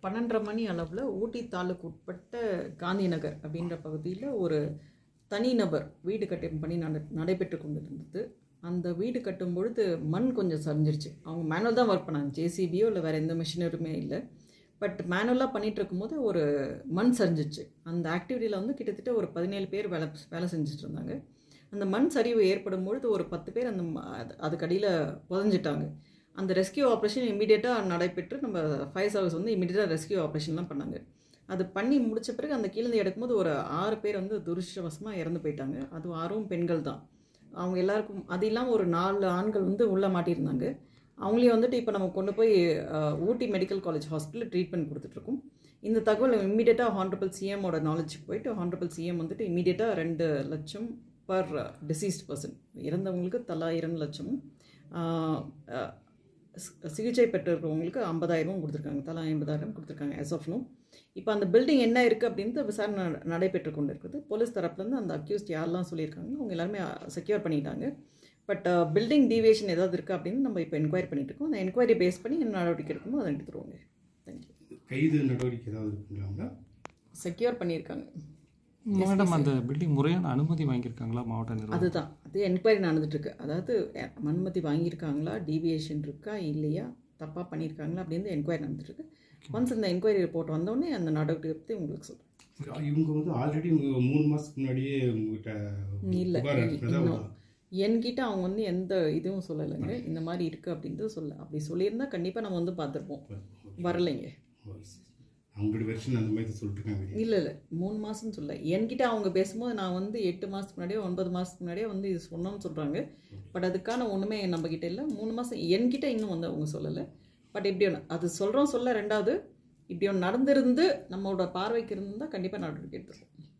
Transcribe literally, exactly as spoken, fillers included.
பன்னெண்டரை மணி அளவில் ஊட்டி தாலுக்கு உட்பட்ட காந்தி நகர் அப்படின்ற பகுதியில் ஒரு தனிநபர் வீடு கட்டும் பணி நட நடைபெற்று கொண்டு இருந்தது. அந்த வீடு கட்டும் பொழுது மண் கொஞ்சம் சரிஞ்சிருச்சு. அவங்க மேனுவல் தான் ஒர்க் பண்ணாங்க, ஜேசிபியோ இல்லை வேறு எந்த மிஷினருமே இல்லை. பட் மேனுவலாக பண்ணிகிட்டு இருக்கும்போது ஒரு மண் சரிஞ்சிச்சு. அந்த ஆக்டிவிட்டியில் வந்து கிட்டத்தட்ட ஒரு பதினேழு பேர் வேலை வேலை செஞ்சுட்டு இருந்தாங்க. அந்த மண் சரிவு ஏற்படும் பொழுது ஒரு பத்து பேர் அந்த அதுக்கடியில் புதஞ்சிட்டாங்க. அந்த ரெஸ்கியூ ஆப்ரேஷன் இமீடியட்டாக நடைபெற்று நம்ம ஃபயர் சர்வீஸ் வந்து இமீடியட்டாக ரெஸ்கியூ ஆப்ரேஷன்லாம் பண்ணாங்க. அது பண்ணி முடித்த பிறகு அந்த கீழே எடுக்கும்போது ஒரு ஆறு பேர் வந்து துரதிர்ஷ்டவசமாக இறந்து போயிட்டாங்க. அது ஆறும் பெண்கள் தான். அவங்க எல்லாருக்கும் அது இல்லாமல் ஒரு நாலு ஆண்கள் வந்து உள்ளே மாட்டியிருந்தாங்க. அவங்களையும் வந்துட்டு இப்போ நம்ம கொண்டு போய் ஊட்டி மெடிக்கல் காலேஜ் ஹாஸ்பிட்டலில் ட்ரீட்மெண்ட் கொடுத்துட்ருக்கோம். இந்த தகவல் இமீடியட்டாக ஹானரபிள் சிஎம்மோட நாலேஜுக்கு போயிட்டு ஹானரபிள் சிஎம் வந்துட்டு இமீடியட்டாக ரெண்டு லட்சம் பர் டிசீஸ்ட் பர்சன், இறந்தவங்களுக்கு தலா இரண்டு லட்சமும் சிகிச்சை பெற்றிருக்கிறவங்களுக்கு ஐம்பதாயிரமும் கொடுத்துருக்காங்க, தலா ஐம்பதாயிரம் கொடுத்துருக்காங்க ஆஸ் ஆஃப் நோ. இப்போ அந்த பில்டிங் என்ன இருக்குது அப்படின்ட்டு விசாரணை நடைபெற்று கொண்டு இருக்குது. போலீஸ் தரப்புலேருந்து அந்த அக்யூஸ்ட் யாரெல்லாம் சொல்லியிருக்காங்க அவங்க எல்லாருமே செக்யூர் பண்ணிட்டாங்க. பட் பில்டிங் டீவியேஷன் ஏதாவது இருக்குது அப்படின்னு நம்ம இப்போ என்கொயரி பண்ணிட்டு இருக்கோம். அந்த என்கொயரி பேஸ் பண்ணி என்ன நடவடிக்கை எடுக்குமோ அதை எடுத்துருவோங்க. தேங்க்யூ. கைது நடவடிக்கை ஏதாவது இருக்குங்களா? செக்யூர் பண்ணியிருக்காங்க மேடம். அந்த பில்டிங் முறையான அனுமதி வாங்கியிருக்காங்களா மாவட்ட நிர்வாகம்? அதுதான் அது என்கொயரி நடந்துட்டுருக்கு. அதாவது அனுமதி வாங்கியிருக்காங்களா, டீவியேஷன் இருக்கா இல்லையா, தப்பாக பண்ணியிருக்காங்களா அப்படின்னு என்கொயரி நடந்துட்டுருக்கு. ஒன்ஸ் இந்த என்கொயரி ரிப்போர்ட் வந்தோடனே அந்த நடவடிக்கை பற்றி உங்களுக்கு சொல்கிறேன். இவங்க வந்து ஆல்ரெடி மூணு மாதத்துக்கு முன்னாடியே உங்ககிட்ட இல்லை இன்னும் என்கிட்ட அவங்க வந்து எந்த இதுவும் சொல்லலைங்க, இந்த மாதிரி இருக்குது அப்படின்ட்டு சொல்ல. அப்படி சொல்லியிருந்தால் கண்டிப்பாக நம்ம வந்து பார்த்துருப்போம். வரலைங்க. அவங்களோட வெர்ஷன் அந்த மாதிரி சொல்லிட்டுருக்காங்க. இல்லை இல்லை மூணு மாதம்னு சொல்ல. என்கிட்ட அவங்க பேசும்போது நான் வந்து எட்டு மாதத்துக்கு முன்னாடியோ ஒன்பது மாதத்துக்கு முன்னாடியோ வந்து இது சொன்னோன்னு சொல்கிறாங்க. பட் அதுக்கான ஒன்றுமே நம்மக்கிட்ட இல்லை. மூணு மாதம் என்கிட்ட இன்னும் வந்து அவங்க சொல்லலை. பட் இப்படி ஒன்று அது சொல்கிறோம் சொல்ல. ரெண்டாவது இப்படி ஒன்று நடந்திருந்து நம்மளோட பார்வைக்கு இருந்தால் கண்டிப்பாக நடவடிக்கை எடுத்துருவோம்.